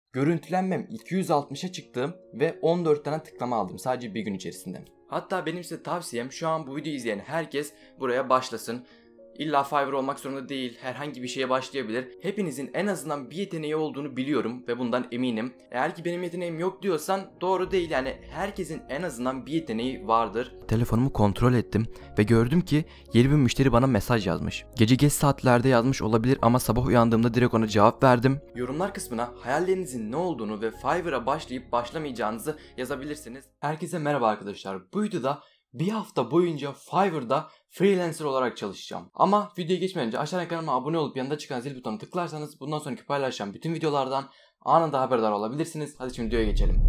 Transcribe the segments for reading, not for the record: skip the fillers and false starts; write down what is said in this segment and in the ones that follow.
Görüntülenmem 260'a çıktı ve 14 tane tıklama aldım sadece bir gün içerisinde. Hatta benim size tavsiyem, şu an bu videoyu izleyen herkes buraya başlasın. İlla Fiverr olmak zorunda değil, herhangi bir şeye başlayabilir. Hepinizin en azından bir yeteneği olduğunu biliyorum ve bundan eminim. Eğer ki benim yeteneğim yok diyorsan doğru değil, yani herkesin en azından bir yeteneği vardır. Telefonumu kontrol ettim ve gördüm ki yeni bir müşteri bana mesaj yazmış. Gece geç saatlerde yazmış olabilir ama sabah uyandığımda direkt ona cevap verdim. Yorumlar kısmına hayallerinizin ne olduğunu ve Fiverr'a başlayıp başlamayacağınızı yazabilirsiniz. Herkese merhaba arkadaşlar. Bu videoda bir hafta boyunca Fiverr'da freelancer olarak çalışacağım. Ama videoya geçmeden önce aşağıdan kanalıma abone olup yanında çıkan zil butonuna tıklarsanız bundan sonraki paylaşacağım bütün videolardan anında haberdar olabilirsiniz. Hadi şimdi videoya geçelim.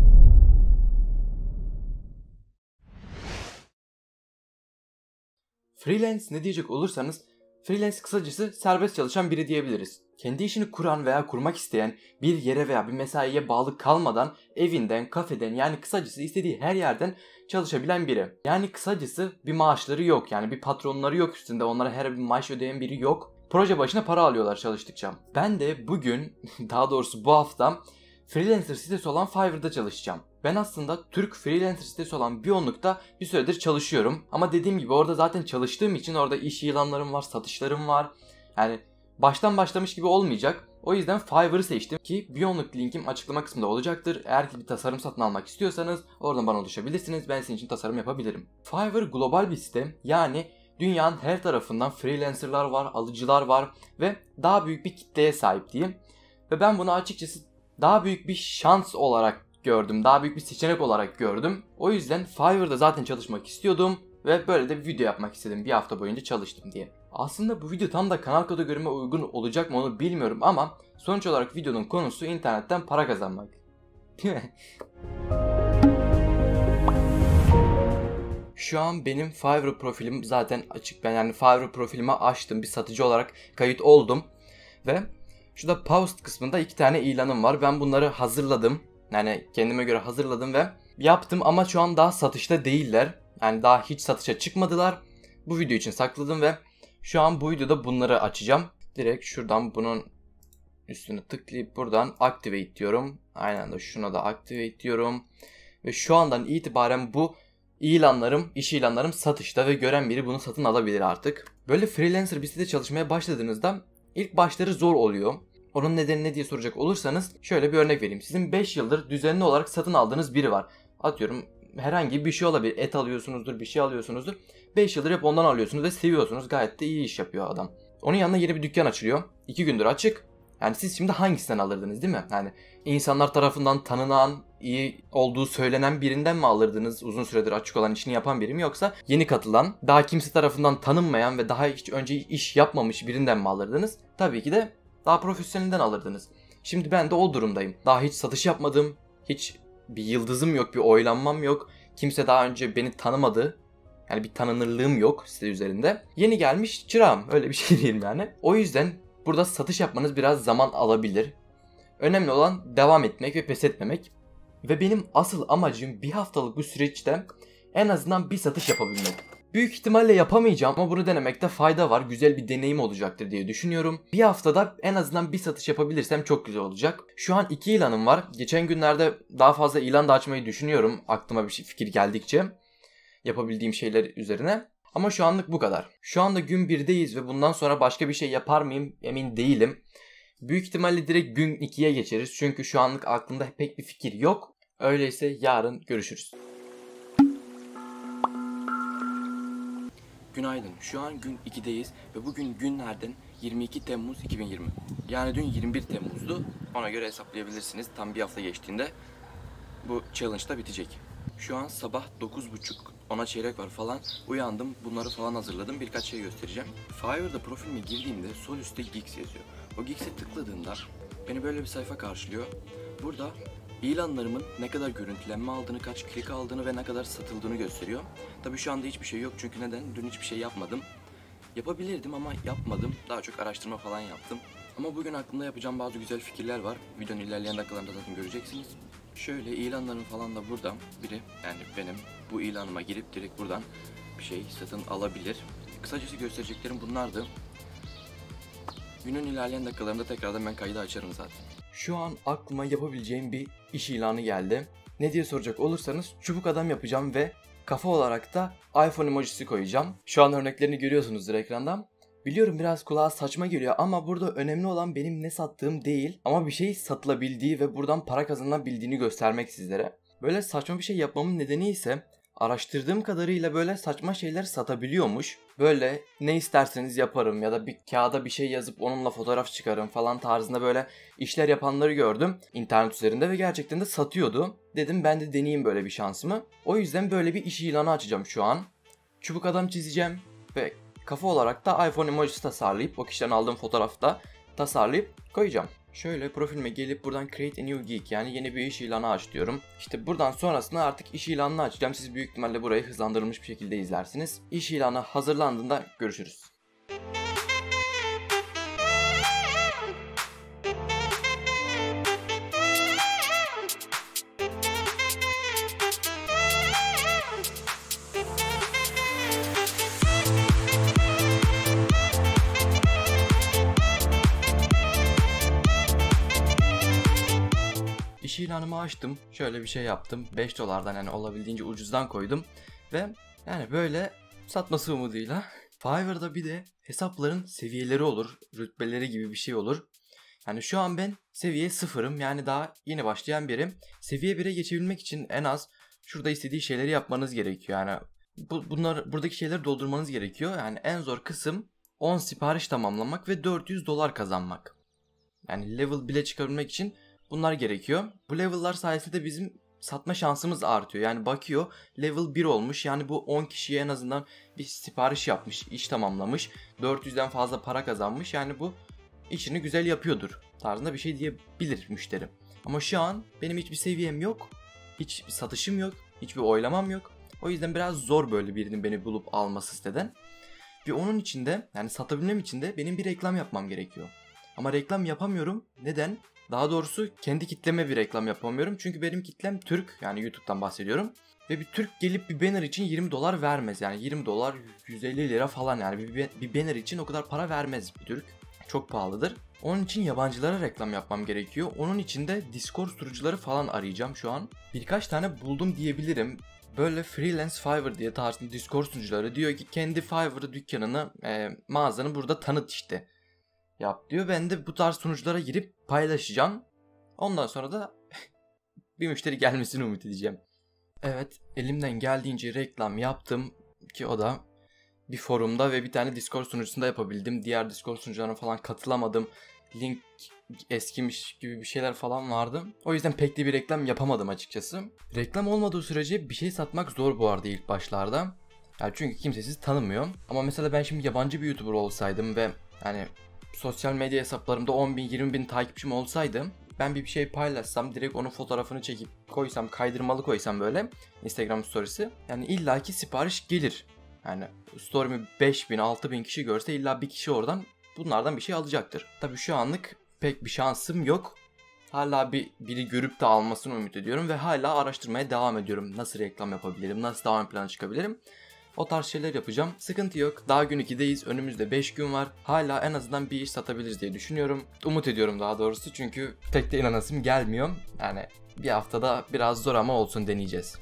Freelance ne diyecek olursanız, freelance kısacası serbest çalışan biri diyebiliriz. Kendi işini kuran veya kurmak isteyen, bir yere veya bir mesaiye bağlı kalmadan evinden, kafeden, yani kısacası istediği her yerden çalışabilen biri. Yani kısacası bir maaşları yok, yani bir patronları yok üstünde, onlara her bir maaş ödeyen biri yok. Proje başına para alıyorlar çalıştıkça. Ben de bugün, daha doğrusu bu hafta freelancer sitesi olan Fiverr'da çalışacağım. Ben aslında Türk freelancer sitesi olan Beyond'da bir süredir çalışıyorum. Ama dediğim gibi orada zaten çalıştığım için orada iş ilanlarım var, satışlarım var. Yani baştan başlamış gibi olmayacak. O yüzden Fiverr'ı seçtim ki Beyond linkim açıklama kısmında olacaktır. Eğer ki bir tasarım satın almak istiyorsanız oradan bana ulaşabilirsiniz. Ben sizin için tasarım yapabilirim. Fiverr global bir site, yani dünyanın her tarafından freelancerlar var, alıcılar var ve daha büyük bir kitleye sahip diyeyim. Ve ben bunu açıkçası daha büyük bir şans olarak gördüm. Daha büyük bir seçenek olarak gördüm. O yüzden Fiverr'da zaten çalışmak istiyordum ve böyle de bir video yapmak istedim. Bir hafta boyunca çalıştım diye. Aslında bu video tam da kanal kategorime uygun olacak mı onu bilmiyorum ama sonuç olarak videonun konusu internetten para kazanmak. Şu an benim Fiverr profilim zaten açık. Ben yani Fiverr profilimi açtım. Bir satıcı olarak kayıt oldum. Ve şurada post kısmında 2 tane ilanım var. Ben bunları hazırladım. Yani kendime göre hazırladım ve yaptım ama şu an daha satışta değiller. Yani daha hiç satışa çıkmadılar. Bu video için sakladım ve şu an bu videoda bunları açacağım. Direkt şuradan bunun üstüne tıklayıp buradan activate diyorum. Aynen de şuna da activate diyorum. Ve şu andan itibaren bu iş ilanlarım satışta ve gören biri bunu satın alabilir artık. Böyle freelancer bir sitede çalışmaya başladığınızda ilk başları zor oluyor. Onun nedeni ne diye soracak olursanız şöyle bir örnek vereyim. Sizin 5 yıldır düzenli olarak satın aldığınız biri var. Atıyorum herhangi bir şey olabilir. Et alıyorsunuzdur, bir şey alıyorsunuzdur. 5 yıldır hep ondan alıyorsunuz ve seviyorsunuz. Gayet de iyi iş yapıyor adam. Onun yanına yeni bir dükkan açılıyor. 2 gündür açık. Yani siz şimdi hangisinden alırdınız, değil mi? Yani insanlar tarafından tanınan, iyi olduğu söylenen birinden mi alırdınız? Uzun süredir açık olan, işini yapan biri mi, yoksa yeni katılan, daha kimse tarafından tanınmayan ve daha hiç önce iş yapmamış birinden mi alırdınız? Tabii ki de daha profesyonelinden alırdınız. Şimdi ben de o durumdayım. Daha hiç satış yapmadım. Hiç bir yıldızım yok, bir oylanmam yok. Kimse daha önce beni tanımadı. Yani bir tanınırlığım yok site üzerinde. Yeni gelmiş çırağım, öyle bir şey diyeyim yani. O yüzden burada satış yapmanız biraz zaman alabilir. Önemli olan devam etmek ve pes etmemek. Ve benim asıl amacım bir haftalık bu süreçte en azından bir satış yapabilmek. Büyük ihtimalle yapamayacağım ama bunu denemekte fayda var. Güzel bir deneyim olacaktır diye düşünüyorum. Bir haftada en azından bir satış yapabilirsem çok güzel olacak. Şu an 2 ilanım var. Geçen günlerde daha fazla ilan da açmayı düşünüyorum. Aklıma bir fikir geldikçe. Yapabildiğim şeyler üzerine. Ama şu anlık bu kadar. Şu anda gün 1'deyiz ve bundan sonra başka bir şey yapar mıyım emin değilim. Büyük ihtimalle direkt gün 2'ye geçeriz. Çünkü şu anlık aklımda pek bir fikir yok. Öyleyse yarın görüşürüz. Günaydın. Şu an gün 2'deyiz ve bugün günlerden 22 Temmuz 2020. Yani dün 21 Temmuz'du. Ona göre hesaplayabilirsiniz. Tam bir hafta geçtiğinde bu challenge da bitecek. Şu an sabah 9.30, 10'a çeyrek var falan. Uyandım, bunları falan hazırladım. Birkaç şey göstereceğim. Fiverr'da profilime girdiğimde sol üstte Gigs yazıyor. O Gigs'e tıkladığımda beni böyle bir sayfa karşılıyor. Burada ilanlarımın ne kadar görüntülenme aldığını, kaç klik aldığını ve ne kadar satıldığını gösteriyor. Tabii şu anda hiçbir şey yok çünkü neden? Dün hiçbir şey yapmadım. Yapabilirdim ama yapmadım. Daha çok araştırma falan yaptım. Ama bugün aklımda yapacağım bazı güzel fikirler var. Videonun ilerleyen dakikalarında zaten göreceksiniz. Şöyle ilanların falan da burada biri, yani benim bu ilanıma girip direkt buradan bir şey satın alabilir. Kısacası göstereceklerim bunlardı. Günün ilerleyen dakikalarında tekrardan ben kaydı açarım zaten. Şu an aklıma yapabileceğim bir iş ilanı geldi. Ne diye soracak olursanız çubuk adam yapacağım ve kafa olarak da iPhone emojisi koyacağım. Şu an örneklerini görüyorsunuzdur ekrandan. Biliyorum biraz kulağa saçma geliyor ama burada önemli olan benim ne sattığım değil ama bir şey satılabildiği ve buradan para kazanabildiğini göstermek sizlere. Böyle saçma bir şey yapmamın nedeni ise araştırdığım kadarıyla böyle saçma şeyler satabiliyormuş. Böyle ne isterseniz yaparım ya da bir kağıda bir şey yazıp onunla fotoğraf çıkarım falan tarzında böyle işler yapanları gördüm internet üzerinde ve gerçekten de satıyordu. Dedim ben de deneyeyim böyle bir şansımı. O yüzden böyle bir iş ilanı açacağım şu an. Çubuk adam çizeceğim ve kafa olarak da iPhone emojisi tasarlayıp o kişiden aldığım fotoğrafta tasarlayıp koyacağım. Şöyle profilime gelip buradan Create a New Geek yani yeni bir iş ilanı aç diyorum. İşte buradan sonrasında artık iş ilanını açacağım. Siz büyük ihtimalle burayı hızlandırılmış bir şekilde izlersiniz. İş ilanı hazırlandığında görüşürüz. İş ilanımı açtım. Şöyle bir şey yaptım. 5 dolardan yani olabildiğince ucuzdan koydum. Ve yani böyle satması umuduyla. Fiverr'da bir de hesapların seviyeleri olur. Rütbeleri gibi bir şey olur. Yani şu an ben seviye 0'ım. Yani daha yeni başlayan birim. Seviye 1'e geçebilmek için en az şurada istediği şeyleri yapmanız gerekiyor. Yani buradaki şeyleri doldurmanız gerekiyor. Yani en zor kısım 10 sipariş tamamlamak ve 400 dolar kazanmak. Yani level 1'e çıkabilmek için bunlar gerekiyor. Bu level'lar sayesinde bizim satma şansımız artıyor. Yani bakıyor level 1 olmuş. Yani bu 10 kişiye en azından bir sipariş yapmış, iş tamamlamış. 400'den fazla para kazanmış. Yani bu işini güzel yapıyordur tarzında bir şey diyebilir müşteri. Ama şu an benim hiçbir seviyem yok. Hiç satışım yok. Hiçbir oylamam yok. O yüzden biraz zor böyle birinin beni bulup alması siteden. Ve onun için de yani satabilmem için de benim bir reklam yapmam gerekiyor. Ama reklam yapamıyorum. Neden? Daha doğrusu kendi kitleme bir reklam yapamıyorum. Çünkü benim kitlem Türk. Yani YouTube'dan bahsediyorum. Ve bir Türk gelip bir banner için 20 dolar vermez. Yani 20 dolar 150 lira falan yani bir banner için o kadar para vermez bir Türk. Çok pahalıdır. Onun için yabancılara reklam yapmam gerekiyor. Onun için de Discord sunucuları falan arayacağım şu an. Birkaç tane buldum diyebilirim. Böyle freelance Fiverr diye tarzında Discord sunucuları diyor ki kendi Fiverr dükkanını, mağazanı burada tanıt işte. Yap diyor. Ben de bu tarz sunuculara girip paylaşacağım. Ondan sonra da bir müşteri gelmesini umut edeceğim. Evet, elimden geldiğince reklam yaptım ki o da bir forumda ve bir tane Discord sunucusunda yapabildim. Diğer Discord sunucularına falan katılamadım. Link eskimiş gibi bir şeyler falan vardı. O yüzden pek de bir reklam yapamadım açıkçası. Reklam olmadığı sürece bir şey satmak zor bu arada ilk başlarda. Yani çünkü kimse sizi tanımıyor. Ama mesela ben şimdi yabancı bir YouTuber olsaydım ve yani sosyal medya hesaplarımda 10 bin 20 bin takipçim olsaydı ben bir şey paylaşsam direkt onun fotoğrafını çekip koysam kaydırmalı koysam böyle Instagram storiesi yani illaki sipariş gelir. Yani story'mi 5000 6000 kişi görse illa bir kişi oradan bunlardan bir şey alacaktır. Tabii şu anlık pek bir şansım yok. Hala biri görüp de almasını ümit ediyorum ve hala araştırmaya devam ediyorum. Nasıl reklam yapabilirim, nasıl daha ön plana çıkabilirim. O tarz şeyler yapacağım. Sıkıntı yok. Daha gün 2'deyiz. Önümüzde 5 gün var. Hala en azından bir iş satabiliriz diye düşünüyorum. Umut ediyorum daha doğrusu. Çünkü pek de inanasım gelmiyor. Yani bir haftada biraz zor ama olsun deneyeceğiz.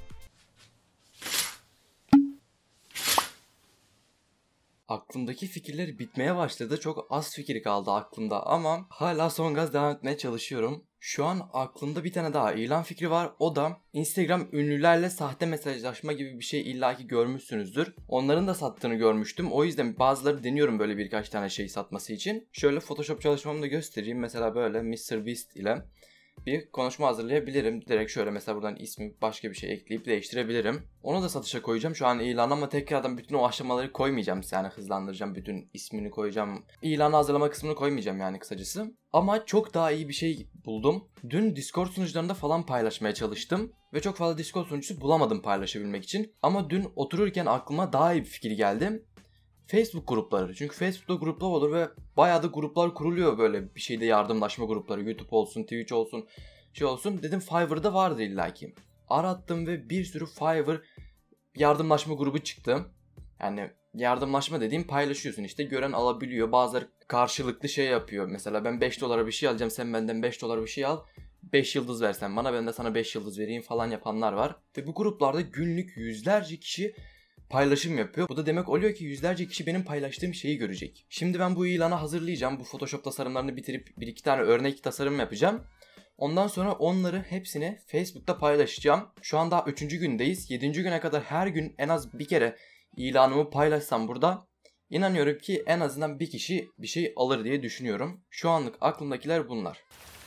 Aklımdaki fikirler bitmeye başladı. Çok az fikir kaldı aklımda ama hala son gaz devam etmeye çalışıyorum. Şu an aklımda bir tane daha ilan fikri var. O da Instagram ünlülerle sahte mesajlaşma gibi bir şey illaki görmüşsünüzdür. Onların da sattığını görmüştüm. O yüzden bazıları deniyorum böyle birkaç tane şey satması için. Şöyle Photoshop çalışmamı da göstereyim. Mesela böyle MrBeast ile bir konuşma hazırlayabilirim. Direkt şöyle mesela buradan ismi başka bir şey ekleyip değiştirebilirim. Onu da satışa koyacağım şu an ilan ama tekrardan bütün o aşamaları koymayacağım. Yani hızlandıracağım, bütün ismini koyacağım. İlanı hazırlama kısmını koymayacağım yani kısacası. Ama çok daha iyi bir şey buldum. Dün Discord sunucularında falan paylaşmaya çalıştım. Ve çok fazla Discord sunucusu bulamadım paylaşabilmek için. Ama dün otururken aklıma daha iyi bir fikir geldi. Facebook grupları. Çünkü Facebook'ta gruplar olur ve bayağı da gruplar kuruluyor böyle bir şeyde yardımlaşma grupları. YouTube olsun, Twitch olsun, şey olsun. Dedim Fiverr'da vardır illaki. Arattım ve bir sürü Fiverr yardımlaşma grubu çıktı. Yani yardımlaşma dediğim paylaşıyorsun işte, gören alabiliyor, bazıları karşılıklı şey yapıyor. Mesela ben 5 dolara bir şey alacağım, sen benden 5 dolara bir şey al, 5 yıldız versen bana, ben de sana 5 yıldız vereyim falan yapanlar var. Ve bu gruplarda günlük yüzlerce kişi paylaşım yapıyor. Bu da demek oluyor ki yüzlerce kişi benim paylaştığım şeyi görecek. Şimdi ben bu ilanı hazırlayacağım. Bu Photoshop tasarımlarını bitirip bir iki tane örnek tasarım yapacağım. Ondan sonra onları hepsini Facebook'ta paylaşacağım. Şu an daha 3. gündeyiz. 7. güne kadar her gün en az bir kere ilanımı paylaşsam burada, İnanıyorum ki en azından bir kişi bir şey alır diye düşünüyorum. Şu anlık aklımdakiler bunlar.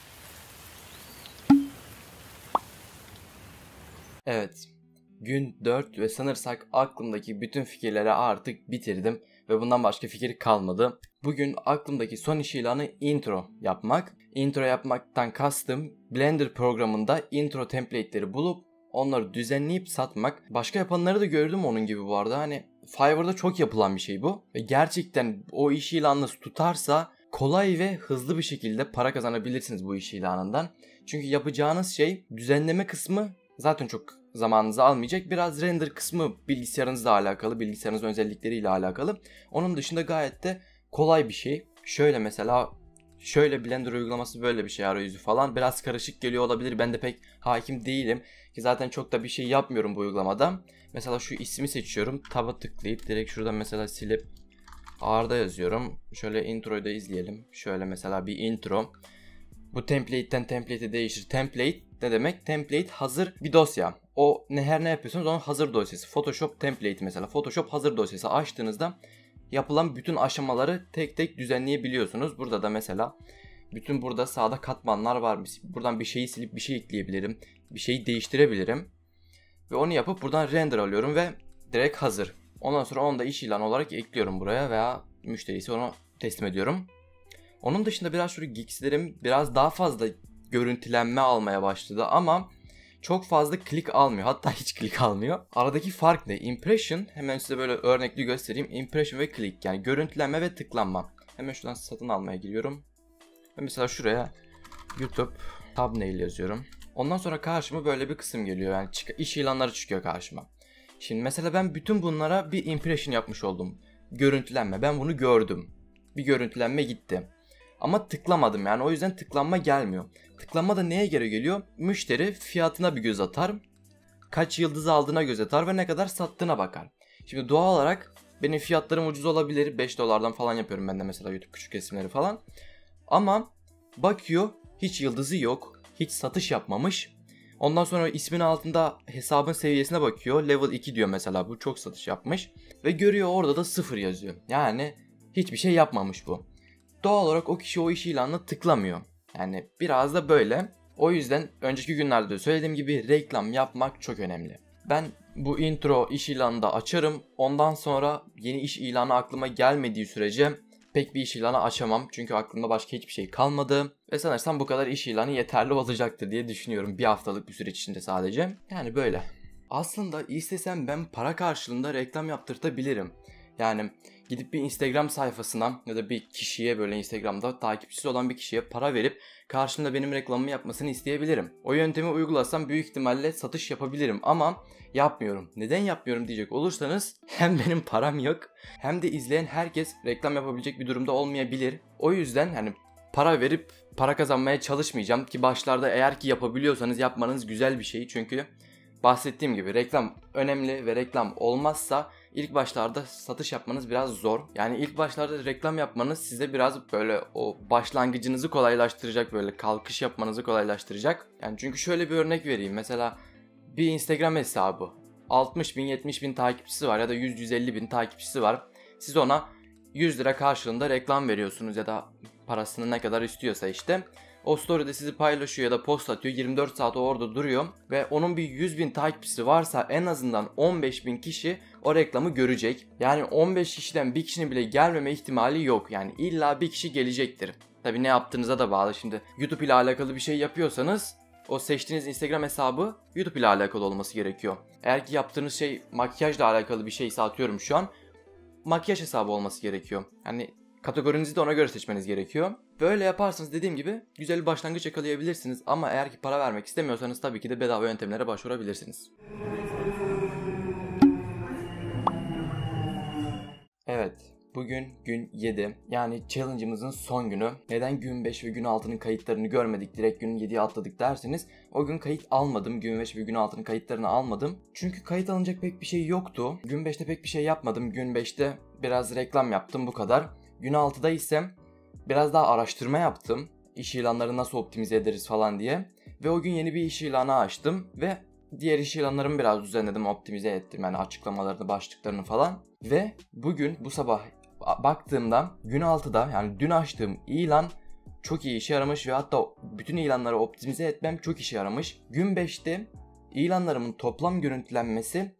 Evet. Gün 4 ve sanırsak aklımdaki bütün fikirleri artık bitirdim ve bundan başka fikir kalmadı. Bugün aklımdaki son iş ilanı intro yapmak. Intro yapmaktan kastım Blender programında intro template'leri bulup onları düzenleyip satmak. Başka yapanları da gördüm onun gibi bu arada. Hani Fiverr'da çok yapılan bir şey bu. Ve gerçekten o iş ilanınız tutarsa kolay ve hızlı bir şekilde para kazanabilirsiniz bu iş ilanından. Çünkü yapacağınız şey düzenleme kısmı zaten çok zamanınızı almayacak. Biraz render kısmı bilgisayarınızla alakalı, bilgisayarınızın özellikleriyle alakalı. Onun dışında gayet de kolay bir şey. Şöyle mesela, şöyle Blender uygulaması böyle bir şey, arayüzü falan. Biraz karışık geliyor olabilir. Ben de pek hakim değilim. Ki zaten çok da bir şey yapmıyorum bu uygulamada. Mesela şu ismi seçiyorum. Tab'a tıklayıp direkt şuradan mesela silip Arda yazıyorum. Şöyle introyu da izleyelim. Şöyle mesela bir intro. Bu template'ten template'e değişir. Template ne demek? Template hazır bir dosya. O her ne yapıyorsunuz onun hazır dosyası. Photoshop template mesela. Photoshop hazır dosyası açtığınızda yapılan bütün aşamaları tek tek düzenleyebiliyorsunuz. Burada da mesela bütün burada sağda katmanlar var. Buradan bir şeyi silip bir şey ekleyebilirim. Bir şeyi değiştirebilirim. Ve onu yapıp buradan render alıyorum ve direkt hazır. Ondan sonra onu da iş ilanı olarak ekliyorum buraya veya müşterisi onu teslim ediyorum. Onun dışında biraz şöyle Gix'lerim biraz daha fazla görüntülenme almaya başladı ama çok fazla klik almıyor. Hatta hiç klik almıyor. Aradaki fark ne? Impression, hemen size böyle örnekli göstereyim. Impression ve click, yani görüntülenme ve tıklanma. Hemen şuradan satın almaya giriyorum. Ve mesela şuraya YouTube thumbnail yazıyorum. Ondan sonra karşıma böyle bir kısım geliyor. Yani iş ilanları çıkıyor karşıma. Şimdi mesela ben bütün bunlara bir impression yapmış oldum. Görüntülenme. Ben bunu gördüm. Bir görüntülenme gitti. Ama tıklamadım, yani o yüzden tıklanma gelmiyor. Tıklanma da neye göre geliyor? Müşteri fiyatına bir göz atar. Kaç yıldız aldığına göz atar ve ne kadar sattığına bakar. Şimdi doğal olarak benim fiyatlarım ucuz olabilir. 5 dolardan falan yapıyorum ben de mesela YouTube küçük resimleri falan. Ama bakıyor hiç yıldızı yok. Hiç satış yapmamış. Ondan sonra ismin altında hesabın seviyesine bakıyor. Level 2 diyor mesela, bu çok satış yapmış. Ve görüyor orada da 0 yazıyor. Yani hiçbir şey yapmamış bu. Doğal olarak o kişi o iş ilanına tıklamıyor. Yani biraz da böyle. O yüzden önceki günlerde de söylediğim gibi reklam yapmak çok önemli. Ben bu intro iş ilanını da açarım. Ondan sonra yeni iş ilanı aklıma gelmediği sürece pek bir iş ilanı açamam. Çünkü aklımda başka hiçbir şey kalmadı. Ve sanırsam bu kadar iş ilanı yeterli olacaktır diye düşünüyorum. Bir haftalık bir süreç içinde sadece. Yani böyle. Aslında istesem ben para karşılığında reklam yaptırtabilirim. Yani gidip bir Instagram sayfasına ya da bir kişiye, böyle Instagram'da takipçisi olan bir kişiye para verip karşılığında benim reklamımı yapmasını isteyebilirim. O yöntemi uygulasam büyük ihtimalle satış yapabilirim ama yapmıyorum. Neden yapmıyorum diyecek olursanız, hem benim param yok hem de izleyen herkes reklam yapabilecek bir durumda olmayabilir. O yüzden hani para verip para kazanmaya çalışmayacağım ki başlarda eğer ki yapabiliyorsanız yapmanız güzel bir şey. Çünkü bahsettiğim gibi reklam önemli ve reklam olmazsa İlk başlarda satış yapmanız biraz zor. Yani ilk başlarda reklam yapmanız size biraz böyle o başlangıcınızı kolaylaştıracak, böyle kalkış yapmanızı kolaylaştıracak. Yani çünkü şöyle bir örnek vereyim. Mesela bir Instagram hesabı 60 bin 70 bin takipçisi var ya da 100-150 bin takipçisi var. Siz ona 100 lira karşılığında reklam veriyorsunuz ya da parasını ne kadar istiyorsa işte. O story'de sizi paylaşıyor ya da post atıyor, 24 saat orada duruyor ve onun bir 100 bin takipçisi varsa en azından 15 bin kişi o reklamı görecek. Yani 15 kişiden bir kişinin bile gelmeme ihtimali yok. Yani illa bir kişi gelecektir. Tabi ne yaptığınıza da bağlı. Şimdi YouTube ile alakalı bir şey yapıyorsanız o seçtiğiniz Instagram hesabı YouTube ile alakalı olması gerekiyor. Eğer ki yaptığınız şey makyajla alakalı bir şeyse, atıyorum şu an, makyaj hesabı olması gerekiyor. Yani kategorinizi de ona göre seçmeniz gerekiyor. Böyle yaparsanız dediğim gibi güzel bir başlangıç yakalayabilirsiniz. Ama eğer ki para vermek istemiyorsanız tabii ki de bedava yöntemlere başvurabilirsiniz. Evet, bugün gün 7. Yani challenge'ımızın son günü. Neden gün 5 ve gün 6'nın kayıtlarını görmedik, direkt gün 7'ye atladık derseniz, o gün kayıt almadım. Gün 5 ve gün 6'nın kayıtlarını almadım. Çünkü kayıt alınacak pek bir şey yoktu. Gün 5'te pek bir şey yapmadım. Gün 5'te biraz reklam yaptım, bu kadar. Gün 6'da ise biraz daha araştırma yaptım. İş ilanları nasıl optimize ederiz falan diye. Ve o gün yeni bir iş ilanı açtım ve diğer iş ilanlarımı biraz düzenledim, optimize ettim. Yani açıklamalarını, başlıklarını falan. Ve bugün bu sabah baktığımda gün 6'da, yani dün açtığım ilan çok iyi işe yaramış ve hatta bütün ilanları optimize etmem çok işe yaramış. Gün 5'te ilanlarımın toplam görüntülenmesi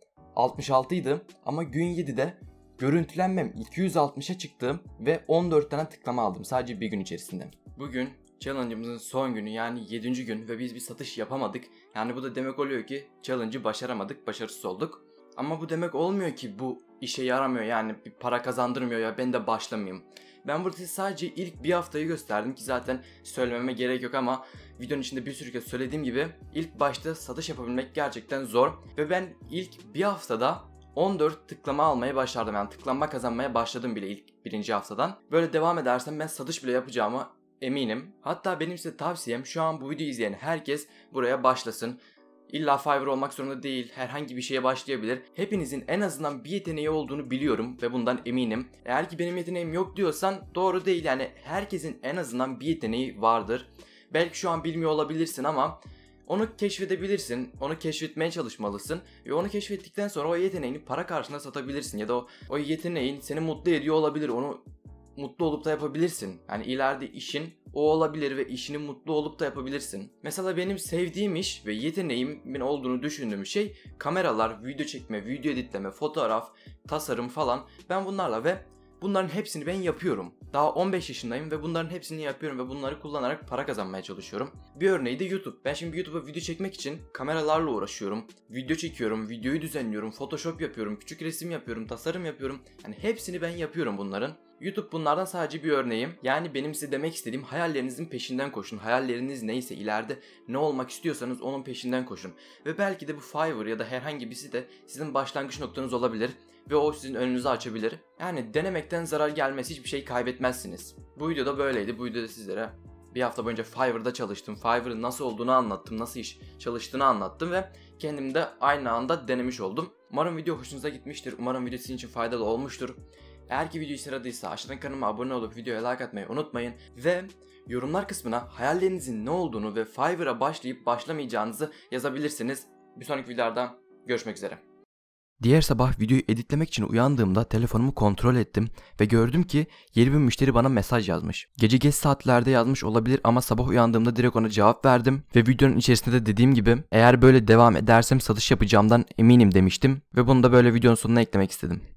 66 idi ama gün 7'de görüntülenmem 260'a çıktı ve 14 tane tıklama aldım sadece bir gün içerisinde. Bugün challenge'ımızın son günü, yani 7. gün ve biz bir satış yapamadık. Yani bu da demek oluyor ki challenge'ı başaramadık, başarısız olduk. Ama bu demek olmuyor ki bu işe yaramıyor, yani bir para kazandırmıyor ya ben de başlamayayım. Ben burada sadece ilk bir haftayı gösterdim ki zaten söylememe gerek yok ama videonun içinde bir sürü kez söylediğim gibi ilk başta satış yapabilmek gerçekten zor. Ve ben ilk bir haftada 14 tıklama almaya başladım, yani tıklama kazanmaya başladım bile ilk birinci haftadan. Böyle devam edersem ben satış bile yapacağıma eminim. Hatta benim size tavsiyem, şu an bu videoyu izleyen herkes buraya başlasın. İlla Fiverr olmak zorunda değil, herhangi bir şeye başlayabilir. Hepinizin en azından bir yeteneği olduğunu biliyorum ve bundan eminim. Eğer ki benim yeteneğim yok diyorsan doğru değil, yani herkesin en azından bir yeteneği vardır. Belki şu an bilmiyor olabilirsin ama onu keşfedebilirsin, onu keşfetmeye çalışmalısın ve onu keşfettikten sonra o yeteneğini para karşılığında satabilirsin ya da o yeteneğin seni mutlu ediyor olabilir, onu mutlu olup da yapabilirsin. Yani ileride işin o olabilir ve işini mutlu olup da yapabilirsin. Mesela benim sevdiğim iş ve yeteneğimin olduğunu düşündüğüm şey kameralar, video çekme, video editleme, fotoğraf, tasarım falan. Ben bunlarla ve bunların hepsini ben yapıyorum. Daha 15 yaşındayım ve bunların hepsini yapıyorum ve bunları kullanarak para kazanmaya çalışıyorum. Bir örneği de YouTube. Ben şimdi YouTube'a video çekmek için kameralarla uğraşıyorum. Video çekiyorum, videoyu düzenliyorum, Photoshop yapıyorum, küçük resim yapıyorum, tasarım yapıyorum. Yani hepsini ben yapıyorum bunların. YouTube bunlardan sadece bir örneğim. Yani benim size demek istediğim, hayallerinizin peşinden koşun. Hayalleriniz neyse, ileride ne olmak istiyorsanız onun peşinden koşun. Ve belki de bu Fiverr ya da herhangi bir site sizin başlangıç noktanız olabilir. Ve o sizin önünüzü açabilir. Yani denemekten zarar gelmesi, hiçbir şey kaybetmezsiniz. Bu videoda böyleydi. Bu videoda sizlere bir hafta boyunca Fiverr'da çalıştım. Fiverr'ın nasıl olduğunu anlattım. Nasıl iş çalıştığını anlattım ve kendim de aynı anda denemiş oldum. Umarım video hoşunuza gitmiştir. Umarım video sizin için faydalı olmuştur. Eğer ki video işe yaradıysa aşağıdan kanalıma abone olup videoya like atmayı unutmayın. Ve yorumlar kısmına hayallerinizin ne olduğunu ve Fiverr'a başlayıp başlamayacağınızı yazabilirsiniz. Bir sonraki videoda görüşmek üzere. Diğer sabah videoyu editlemek için uyandığımda telefonumu kontrol ettim ve gördüm ki yeni bir müşteri bana mesaj yazmış. Gece geç saatlerde yazmış olabilir ama sabah uyandığımda direkt ona cevap verdim ve videonun içerisinde de dediğim gibi eğer böyle devam edersem satış yapacağımdan eminim demiştim ve bunu da böyle videonun sonuna eklemek istedim.